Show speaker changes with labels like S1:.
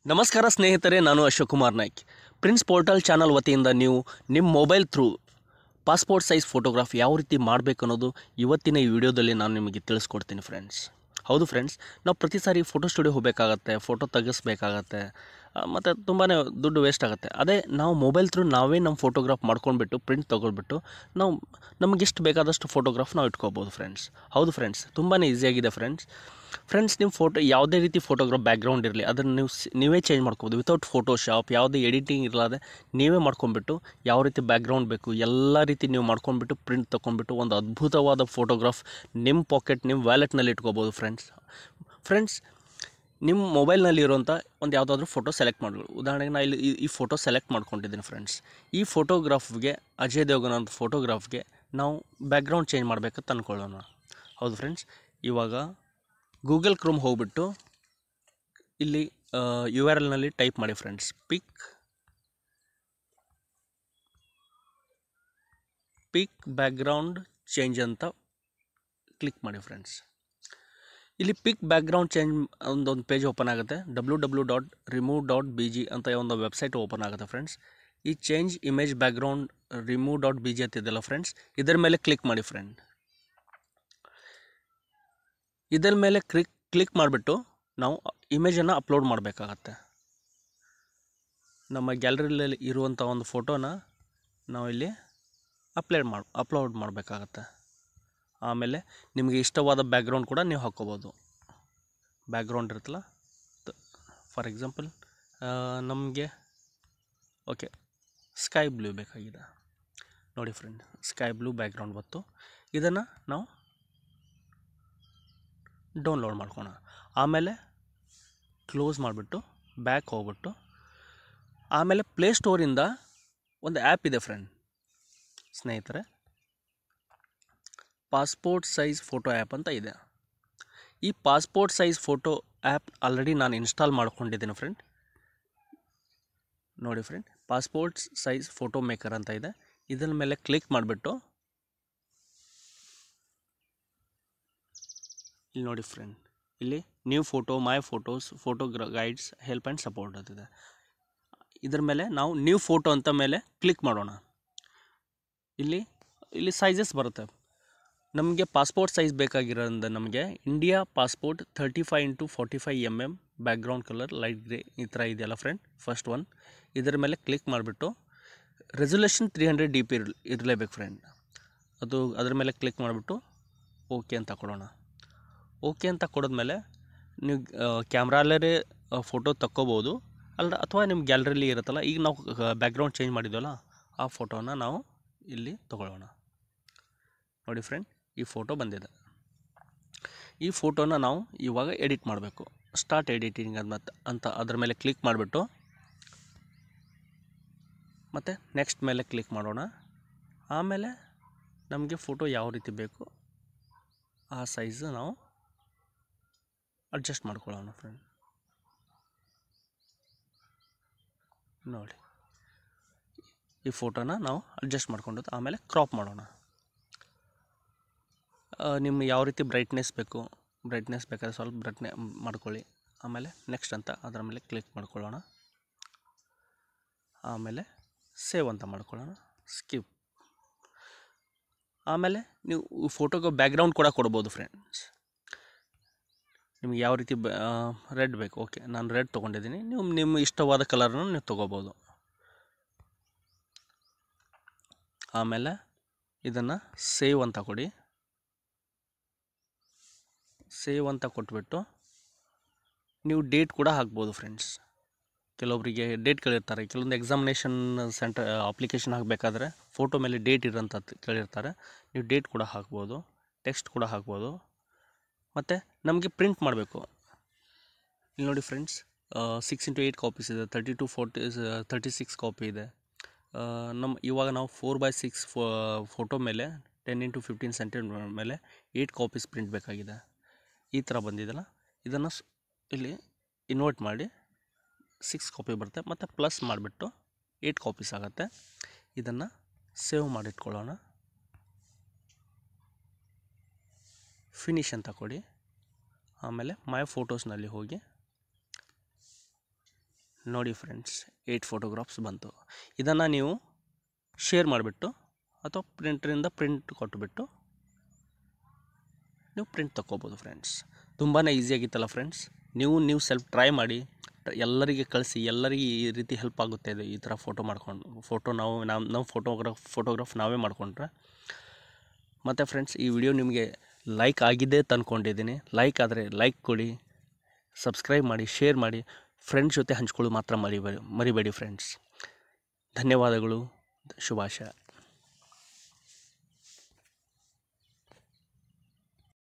S1: ನಮಸ್ಕಾರ ಸ್ನೇಹಿತರೆ, ನಾನು Ashok Kumar Naik. Prince portal channel ವತಿಯಿಂದ ನೀವು ನಿಮ್ಮ mobile through passport size photograph ಯಾವ ರೀತಿ ಮಾಡಬೇಕು ಅನ್ನೋದು ಇವತ್ತಿನ ಈ ವಿಡಿಯೋದಲ್ಲಿ ನಾನು ನಿಮಗೆ ತಿಳಿಸ್ಕೊಡ್ತೀನಿ ಫ್ರೆಂಡ್ಸ್. ಹೌದು ಫ್ರೆಂಡ್ಸ್, ನಾವು ಪ್ರತಿ ಸಾರಿ ಫೋಟೋ ಸ್ಟುಡಿಯೋ ಹೋಗಬೇಕಾಗತ್ತೆ, ಫೋಟೋ ತೆಗಿಸ್ಬೇಕಾಗತ್ತೆ, ಮತ್ತು ತುಂಬಾ ದುಡ್ಡು ವೇಸ್ಟ್ ಆಗುತ್ತೆ. ಅದೇ ನಾವು ಮೊಬೈಲ್ ಥ್ರೂ ನಾವೇ ನಮ್ಮ ಫೋಟೋಗ್ರಾಫ್ ಮಾಡ್ಕೊಂಡ್ಬಿಟ್ಟು ಪ್ರಿಂಟ್ ತೊಗೊಳ್ಬಿಟ್ಟು ನಾವು ನಮಗೆಷ್ಟು ಬೇಕಾದಷ್ಟು ಫೋಟೋಗ್ರಾಫ್ ನಾವು ಇಟ್ಕೋಬೋದು ಫ್ರೆಂಡ್ಸ್. ಹೌದು ಫ್ರೆಂಡ್ಸ್, ತುಂಬಾ ಈಸಿಯಾಗಿದೆ ಫ್ರೆಂಡ್ಸ್. ನಿಮ್ಮ ಫೋಟೋ ಯಾವುದೇ ರೀತಿ ಫೋಟೋಗ್ರಾಫ್ ಬ್ಯಾಕ್ಗ್ರೌಂಡ್ ಇರಲಿ, ಅದನ್ನು ನೀವೇ ಚೇಂಜ್ ಮಾಡ್ಕೋಬೋದು. ವಿತೌಟ್ ಫೋಟೋಶಾಪ್ ಯಾವುದೇ ಎಡಿಟಿಂಗ್ ಇರಲಾದೆ ನೀವೇ ಮಾಡ್ಕೊಂಡ್ಬಿಟ್ಟು ಯಾವ ರೀತಿ ಬ್ಯಾಕ್ಗ್ರೌಂಡ್ ಬೇಕು ಎಲ್ಲ ರೀತಿ ನೀವು ಮಾಡ್ಕೊಂಡ್ಬಿಟ್ಟು ಪ್ರಿಂಟ್ ತೊಗೊಂಡ್ಬಿಟ್ಟು ಒಂದು ಅದ್ಭುತವಾದ ಫೋಟೋಗ್ರಾಫ್ ನಿಮ್ಮ ಪಾಕೆಟ್, ನಿಮ್ಮ ವ್ಯಾಲೆಟ್ನಲ್ಲಿ ಇಟ್ಕೋಬೋದು ಫ್ರೆಂಡ್ಸ್. ನಿಮ್ಮ ಮೊಬೈಲ್ನಲ್ಲಿ ಇರುವಂಥ ಒಂದು ಯಾವುದಾದ್ರೂ ಫೋಟೋ ಸೆಲೆಕ್ಟ್ ಮಾಡ್ಬೋದು. ಉದಾಹರಣೆಗೆ ನಾನು ಇಲ್ಲಿ ಈ ಫೋಟೋ ಸೆಲೆಕ್ಟ್ ಮಾಡ್ಕೊಂಡಿದ್ದೀನಿ ಫ್ರೆಂಡ್ಸ್. ಈ ಫೋಟೋಗ್ರಾಫ್ಗೆ, ಅಜಯ್ ದೇವಗನ್ ಅಂತ ಫೋಟೋಗ್ರಾಫ್ಗೆ ನಾವು ಬ್ಯಾಕ್ಗ್ರೌಂಡ್ ಚೇಂಜ್ ಮಾಡಬೇಕಂತ ಅಂದ್ಕೊಳ್ಳೋಣ. ಹೌದು ಫ್ರೆಂಡ್ಸ್, ಇವಾಗ ಗೂಗಲ್ ಕ್ರೋಮ್ ಹೋಗ್ಬಿಟ್ಟು ಇಲ್ಲಿ URL ನಲ್ಲಿ ಟೈಪ್ ಮಾಡಿ ಫ್ರೆಂಡ್ಸ್, ಪಿಕ್ ಬ್ಯಾಕ್ಗ್ರೌಂಡ್ ಚೇಂಜ್ ಅಂತ ಕ್ಲಿಕ್ ಮಾಡಿ ಫ್ರೆಂಡ್ಸ್. ಇಲ್ಲಿ ಪಿಕ್ ಬ್ಯಾಕ್ಗ್ರೌಂಡ್ ಚೇಂಜ್ ಒಂದು ಪೇಜ್ ಓಪನ್ ಆಗುತ್ತೆ. www.remove.bg ಅಂತ ಒಂದು ವೆಬ್ಸೈಟ್ ಓಪನ್ ಆಗುತ್ತೆ ಫ್ರೆಂಡ್ಸ್. ಈ ಚೇಂಜ್ ಇಮೇಜ್ ಬ್ಯಾಕ್ಗ್ರೌಂಡ್ remove.bg ಅಂತಿದೆಯಲ್ಲ ಫ್ರೆಂಡ್ಸ್, ಇದರ ಮೇಲೆ ಕ್ಲಿಕ್ ಮಾಡಿ ಫ್ರೆಂಡ್. ಇದರ ಮೇಲೆ ಕ್ಲಿಕ್ ಮಾಡಿಬಿಟ್ಟು ನಾವು ಇಮೇಜನ್ನು ಅಪ್ಲೋಡ್ ಮಾಡಬೇಕಾಗತ್ತೆ. ನಮ್ಮ ಗ್ಯಾಲರಿಯಲ್ಲಿ ಇರುವಂಥ ಒಂದು ಫೋಟೋನ ನಾವು ಇಲ್ಲಿ ಅಪ್ಲೋಡ್ ಮಾಡಬೇಕಾಗತ್ತೆ. ಆಮೇಲೆ ನಿಮಗೆ ಇಷ್ಟವಾದ ಬ್ಯಾಕ್ಗ್ರೌಂಡ್ ಕೂಡ ನೀವು ಹಾಕ್ಕೋಬೋದು. ಬ್ಯಾಕ್ಗ್ರೌಂಡ್ ಇರುತ್ತಲ್ಲ, ಫಾರ್ ಎಕ್ಸಾಂಪಲ್ ನಮಗೆ ಸ್ಕೈ ಬ್ಲೂ ಬೇಕಾಗಿದೆ ನೋಡಿ ಫ್ರೆಂಡ್. ಸ್ಕೈ ಬ್ಲೂ ಬ್ಯಾಕ್ಗ್ರೌಂಡ್ ಬಂತು. ಇದನ್ನು ನಾವು ಡೌನ್ಲೋಡ್ ಮಾಡ್ಕೋಣ. ಆಮೇಲೆ ಕ್ಲೋಸ್ ಮಾಡಿಬಿಟ್ಟು ಬ್ಯಾಕ್ ಹೋಗ್ಬಿಟ್ಟು ಆಮೇಲೆ ಪ್ಲೇಸ್ಟೋರಿಂದ ಒಂದು ಆ್ಯಪ್ ಇದೆ ಸ್ನೇಹಿತರೆ, ಪಾಸ್ಪೋರ್ಟ್ ಸೈಜ್ ಫೋಟೋ ಆ್ಯಪ್ ಅಂತ ಇದೆ. ಈ passport size photo app already ನಾನು ಇನ್ಸ್ಟಾಲ್ ಮಾಡ್ಕೊಂಡಿದ್ದೀನಿ ಫ್ರೆಂಡ್. ನೋಡಿ friend, passport size photo maker ಅಂತ ಇದೆ. ಇದರ ಮೇಲೆ ಕ್ಲಿಕ್ ಮಾಡಿಬಿಟ್ಟು ಇಲ್ಲಿ ನೋಡಿ ಫ್ರೆಂಡ್, ಇಲ್ಲಿ new photo, my photos, photo guides, help and support ಅಂತಿದೆ. ಇದರ ಮೇಲೆ ನಾವು ನ್ಯೂ ಫೋಟೋ ಅಂತ ಮೇಲೆ ಕ್ಲಿಕ್ ಮಾಡೋಣ. ಇಲ್ಲಿ ಸೈಜಸ್ ಬರುತ್ತೆ. ನಮಗೆ ಪಾಸ್ಪೋರ್ಟ್ ಸೈಜ್ ಬೇಕಾಗಿರೋದ್ರಿಂದ ನಮಗೆ India passport 35x45 mm background colour light grey ಈ ಥರ ಇದೆಯಲ್ಲ ಫ್ರೆಂಡ್, ಫಸ್ಟ್ ಒನ್. ಇದರ ಮೇಲೆ ಕ್ಲಿಕ್ ಮಾಡಿಬಿಟ್ಟು ರೆಸೊಲ್ಯೂಷನ್ 300 DP ಇರಲೇಬೇಕು ಫ್ರೆಂಡ್. ಅದರ ಮೇಲೆ ಕ್ಲಿಕ್ ಮಾಡಿಬಿಟ್ಟು ಓಕೆ ಅಂತ ಕೊಡೋಣ. ಓಕೆ ಅಂತ ಕೊಡಿದ್ಮೇಲೆ ನೀವು ಕ್ಯಾಮ್ರಲ್ಲೇ ಫೋಟೋ ತಕ್ಕೋಬೋದು ಅಥವಾ ನಿಮ್ಮ ಗ್ಯಾಲರಿಲಿ ಇರುತ್ತಲ್ಲ, ಈಗ ನಾವು ಬ್ಯಾಕ್ಗ್ರೌಂಡ್ ಚೇಂಜ್ ಮಾಡಿದ್ವಲ್ಲ ಆ ಫೋಟೋನ ನಾವು ಇಲ್ಲಿ ತಗೊಳ್ಳೋಣ. ನೋಡಿ ಫ್ರೆಂಡ್, ಈ ಫೋಟೋ ಬಂದಿದೆ. ಈ ಫೋಟೋನ ನಾವು ಇವಾಗ ಎಡಿಟ್ ಮಾಡಬೇಕು. ಸ್ಟಾರ್ಟ್ ಎಡಿಟಿಂಗ್ ಅಂತ ಅದರ ಮೇಲೆ ಕ್ಲಿಕ್ ಮಾಡಿಬಿಟ್ಟು ಮತ್ತು ನೆಕ್ಸ್ಟ್ ಮೇಲೆ ಕ್ಲಿಕ್ ಮಾಡೋಣ. ಆಮೇಲೆ ನಮಗೆ ಫೋಟೋ ಯಾವ ರೀತಿ ಬೇಕು ಆ ಸೈಜು ನಾವು ಅಡ್ಜಸ್ಟ್ ಮಾಡ್ಕೊಳ್ಳೋಣ ಫ್ರೆಂಡ್. ನೋಡಿ, ಈ ಫೋಟೋನ ನಾವು ಅಡ್ಜಸ್ಟ್ ಮಾಡ್ಕೊಂಡು ಆಮೇಲೆ ಕ್ರಾಪ್ ಮಾಡೋಣ. ನಿಮ್ಗೆ ಯಾವ ರೀತಿ ಬ್ರೈಟ್ನೆಸ್ ಬೇಕಾದ್ರೆ ಸ್ವಲ್ಪ ಬ್ರೈಟ್ನೆ ಮಾಡ್ಕೊಳ್ಳಿ. ಆಮೇಲೆ ನೆಕ್ಸ್ಟ್ ಅಂತ ಅದರ ಮೇಲೆ ಕ್ಲಿಕ್ ಮಾಡ್ಕೊಳ್ಳೋಣ. ಆಮೇಲೆ ಸೇವ್ ಅಂತ ಮಾಡ್ಕೊಳ್ಳೋಣ, ಸ್ಕಿಪ್. ಆಮೇಲೆ ನೀವು ಫೋಟೋಗೆ ಬ್ಯಾಕ್ಗ್ರೌಂಡ್ ಕೂಡ ಕೊಡ್ಬೋದು ಫ್ರೆಂಡ್ಸ್. ನಿಮ್ಗೆ ಯಾವ ರೀತಿ ರೆಡ್ ಬೇಕು, ಓಕೆ ನಾನು ರೆಡ್ ತೊಗೊಂಡಿದ್ದೀನಿ. ನೀವು ನಿಮ್ಮ ಇಷ್ಟವಾದ ಕಲರ್ನ ನೀವು ತೊಗೋಬೋದು. ಆಮೇಲೆ ಇದನ್ನು ಸೇವ್ ಅಂತ ಕೊಡಿ. ಸೇವ್ ಅಂತ ಕೊಟ್ಬಿಟ್ಟು ನೀವು ಡೇಟ್ ಕೂಡ ಹಾಕ್ಬೋದು ಫ್ರೆಂಡ್ಸ್. ಕೆಲವೊಬ್ಬರಿಗೆ ಡೇಟ್ ಕೇಳಿರ್ತಾರೆ. ಕೆಲವೊಂದು ಎಕ್ಸಾಮಿನೇಷನ್ ಸೆಂಟರ್ ಅಪ್ಲಿಕೇಶನ್ ಹಾಕಬೇಕಾದ್ರೆ ಫೋಟೋ ಮೇಲೆ ಡೇಟ್ ಇರೋಂಥದ್ದು ಕೇಳಿರ್ತಾರೆ. ನೀವು ಡೇಟ್ ಕೂಡ ಹಾಕ್ಬೋದು, ಟೆಕ್ಸ್ಟ್ ಕೂಡ ಹಾಕ್ಬೋದು. ಮತ್ತು ನಮಗೆ ಪ್ರಿಂಟ್ ಮಾಡಬೇಕು. ಇಲ್ಲಿ ನೋಡಿ ಫ್ರೆಂಡ್ಸ್, 6x8 ಕಾಪೀಸ್ ಇದೆ, 32-36 ಕಾಪಿ ಇದೆ. ಇವಾಗ ನಾವು 4x6 ಫೋಟೋ ಮೇಲೆ 10x15 ಸೆಂಟಿಮೀಟರ್ ಮೇಲೆ 8 ಕಾಪೀಸ್ ಪ್ರಿಂಟ್ ಬೇಕಾಗಿದೆ. ಈ ಥರ ಬಂದಿದೆಯಲ್ಲ, ಇದನ್ನು ಇಲ್ಲಿ ಇನ್ವರ್ಟ್ ಮಾಡಿ 6 ಕಾಪಿ ಬರುತ್ತೆ, ಮತ್ತು ಪ್ಲಸ್ ಮಾಡಿಬಿಟ್ಟು 8 ಕಾಪೀಸ್ ಆಗುತ್ತೆ. ಇದನ್ನು ಸೇವ್ ಮಾಡಿಟ್ಕೊಳ್ಳೋಣ. ಫಿನಿಶ್ ಅಂತ ಕೊಡಿ. ಆಮೇಲೆ ಮೈ ಫೋಟೋಸ್ನಲ್ಲಿ ಹೋಗಿ ನೋಡಿ ಫ್ರೆಂಡ್ಸ್ 8 ಫೋಟೋಗ್ರಾಫ್ಸ್ ಬಂತು. ಇದನ್ನು ನೀವು ಶೇರ್ ಮಾಡಿಬಿಟ್ಟು ಅಥವಾ ಪ್ರಿಂಟರಿಂದ ಪ್ರಿಂಟ್ ಕೊಟ್ಟುಬಿಟ್ಟು ನೀವು ಪ್ರಿಂಟ್ ತೊಗೋಬೋದು ಫ್ರೆಂಡ್ಸ್. ತುಂಬಾ ಈಸಿಯಾಗಿತ್ತಲ್ಲ ಫ್ರೆಂಡ್ಸ್. ನೀವು ಸೆಲ್ಫ್ ಟ್ರೈ ಮಾಡಿ, ಎಲ್ಲರಿಗೆ ಕಳಿಸಿ, ಎಲ್ಲರಿಗೆ ಈ ರೀತಿ ಹೆಲ್ಪ್ ಆಗುತ್ತೆ. ಇದು ಈ ಥರ ಫೋಟೋ ಮಾಡ್ಕೊಂಡು ನಾವು ಫೋಟೋಗ್ರಾಫ್ ನಾವೇ ಮಾಡ್ಕೊಂಡ್ರೆ. ಮತ್ತು ಫ್ರೆಂಡ್ಸ್, ಈ ವಿಡಿಯೋ ನಿಮಗೆ ಲೈಕ್ ಆಗಿದೆ ಅಂದ್ಕೊಂಡಿದ್ದೀನಿ. ಲೈಕ್ ಆದರೆ ಲೈಕ್ ಕೊಡಿ, ಸಬ್ಸ್ಕ್ರೈಬ್ ಮಾಡಿ, ಶೇರ್ ಮಾಡಿ, ಫ್ರೆಂಡ್ಸ್ ಜೊತೆ ಹಂಚ್ಕೊಳ್ಳೋ ಮಾತ್ರ ಮರಿಬೇಡಿ ಫ್ರೆಂಡ್ಸ್. ಧನ್ಯವಾದಗಳು. ಶುಭಾಶಯ.